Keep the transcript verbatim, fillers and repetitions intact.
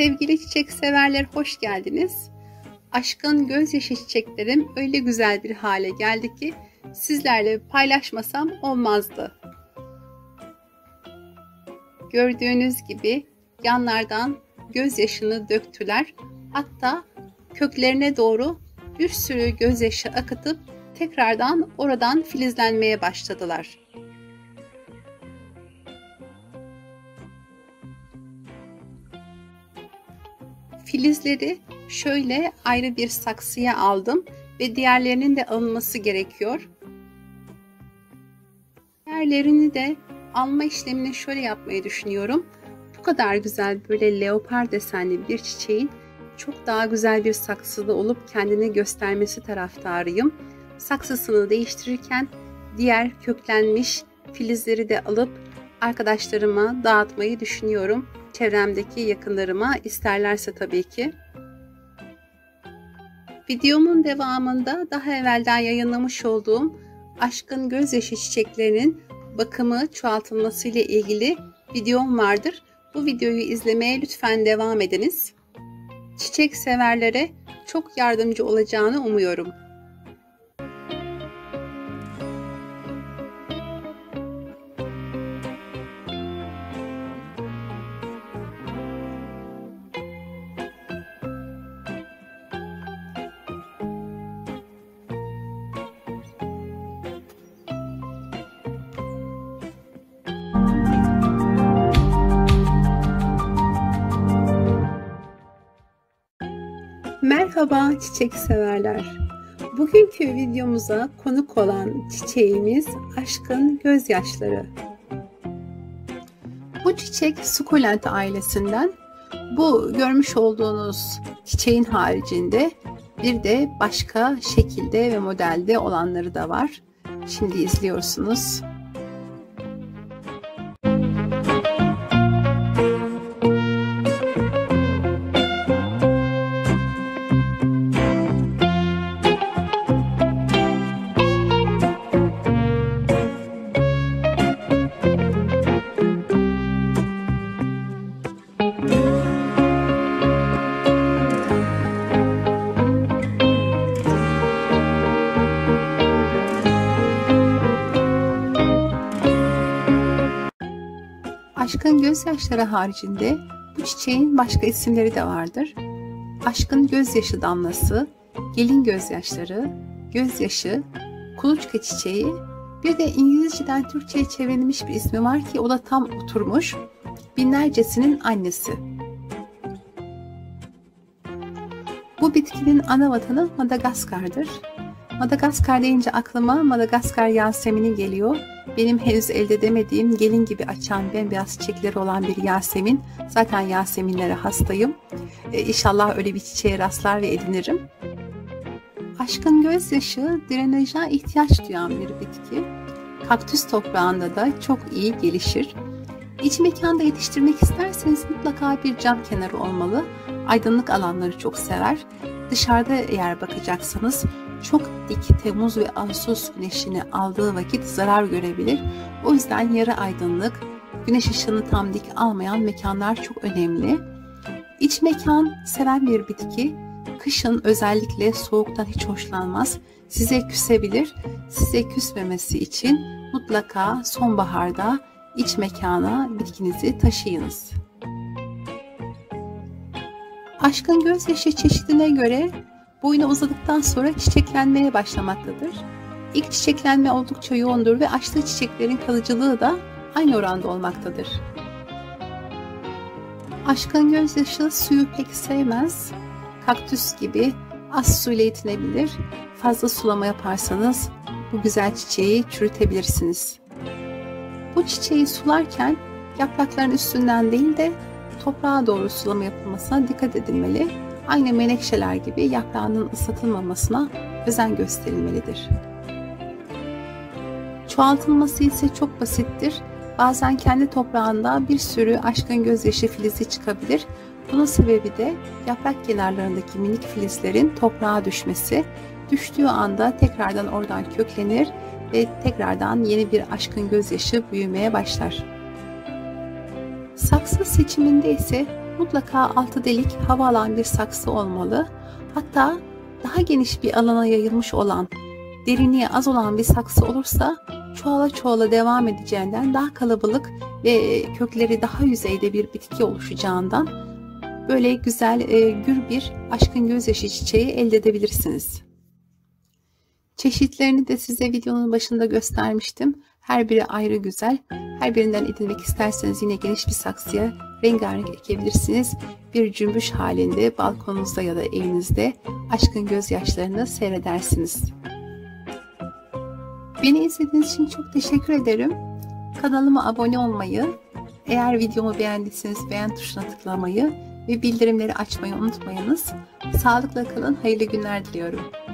Sevgili çiçek severler, hoş geldiniz. Aşkın gözyaşı çiçeklerim öyle güzel bir hale geldi ki sizlerle paylaşmasam olmazdı. Gördüğünüz gibi yanlardan gözyaşını döktüler. Hatta köklerine doğru bir sürü gözyaşı akıtıp tekrardan oradan filizlenmeye başladılar. Filizleri şöyle ayrı bir saksıya aldım ve diğerlerinin de alınması gerekiyor. Diğerlerini de alma işlemini şöyle yapmayı düşünüyorum. Bu kadar güzel böyle leopar desenli bir çiçeğin çok daha güzel bir saksıda olup kendini göstermesi taraftarıyım. Saksısını değiştirirken diğer köklenmiş filizleri de alıp arkadaşlarıma dağıtmayı düşünüyorum. Çevremdeki yakınlarıma isterlerse tabii ki. Videomun devamında daha evvelden yayınlamış olduğum aşkın gözyaşı çiçeklerinin bakımı, çoğaltılması ile ilgili videom vardır. Bu videoyu izlemeye lütfen devam ediniz. Çiçek severlere çok yardımcı olacağını umuyorum. Merhaba çiçek severler. Bugünkü videomuza konuk olan çiçeğimiz aşkın gözyaşları. Bu çiçek sukulent ailesinden. Bu görmüş olduğunuz çiçeğin haricinde bir de başka şekilde ve modelde olanları da var. Şimdi izliyorsunuz. Aşkın gözyaşları haricinde bu çiçeğin başka isimleri de vardır. Aşkın gözyaşı damlası, gelin gözyaşları, gözyaşı, kuluçka çiçeği, bir de İngilizceden Türkçe'ye çevrilmiş bir ismi var ki o da tam oturmuş. Binlercesinin annesi. Bu bitkinin ana vatanı Madagaskar'dır. Madagaskar deyince aklıma Madagaskar Yasemini geliyor. Benim henüz elde edemediğim gelin gibi açan bembeyaz çiçekleri olan bir Yasemin. Zaten Yaseminlere hastayım. Ee, İnşallah öyle bir çiçeğe rastlar ve edinirim. Aşkın gözyaşı drenaja ihtiyaç duyan bir bitki. Kaktüs toprağında da çok iyi gelişir. İç mekanda yetiştirmek isterseniz mutlaka bir cam kenarı olmalı. Aydınlık alanları çok sever. Dışarıda eğer bakacaksanız çok dik Temmuz ve Ağustos güneşini aldığı vakit zarar görebilir. O yüzden yarı aydınlık, güneş ışığını tam dik almayan mekanlar çok önemli. İç mekan seven bir bitki. Kışın özellikle soğuktan hiç hoşlanmaz. Size küsebilir. Size küsmemesi için mutlaka sonbaharda iç mekana bitkinizi taşıyınız. Aşkın gözyaşı çeşidine göre boyunu uzadıktan sonra çiçeklenmeye başlamaktadır. İlk çiçeklenme oldukça yoğundur ve açtığı çiçeklerin kalıcılığı da aynı oranda olmaktadır. Aşkın gözyaşı suyu pek sevmez. Kaktüs gibi az suyla yetinebilir. Fazla sulama yaparsanız bu güzel çiçeği çürütebilirsiniz. Bu çiçeği sularken yaprakların üstünden değil de toprağa doğru sulama yapılmasına dikkat edilmeli. Aynı menekşeler gibi yaprağının ıslatılmamasına özen gösterilmelidir. Çoğaltılması ise çok basittir. Bazen kendi toprağında bir sürü aşkın gözyaşı filizi çıkabilir. Bunun sebebi de yaprak kenarlarındaki minik filizlerin toprağa düşmesi. Düştüğü anda tekrardan oradan köklenir ve tekrardan yeni bir aşkın gözyaşı büyümeye başlar. Saksı seçiminde ise Mutlaka altı delik hava alan bir saksı olmalı. Hatta daha geniş bir alana yayılmış olan, derinliği az olan bir saksı olursa çoğala çoğala devam edeceğinden, daha kalabalık ve kökleri daha yüzeyde bir bitki oluşacağından böyle güzel e, gür bir aşkın gözyaşı çiçeği elde edebilirsiniz. Çeşitlerini de size videonun başında göstermiştim. Her biri ayrı güzel. Her birinden edinmek isterseniz yine geniş bir saksıya rengarenk ekebilirsiniz. Bir cümbüş halinde balkonunuzda ya da evinizde aşkın gözyaşlarını seyredersiniz. Beni izlediğiniz için çok teşekkür ederim. Kanalıma abone olmayı, eğer videomu beğendiyseniz beğen tuşuna tıklamayı ve bildirimleri açmayı unutmayınız. Sağlıkla kalın, hayırlı günler diliyorum.